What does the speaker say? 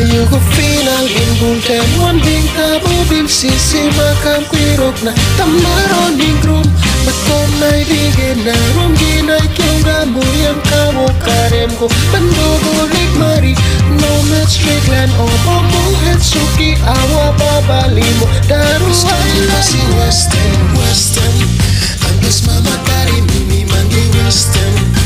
you go final in bunten one big tabu bil sisi makam kwirok na tamaro ningrum bakom na ibigin na rumgi na ikyunga muyam kamo karem ko bandogo ligmari no met Strickland o bomo het suki awa babalimo daru Western Angus mama kari mimi mangi Western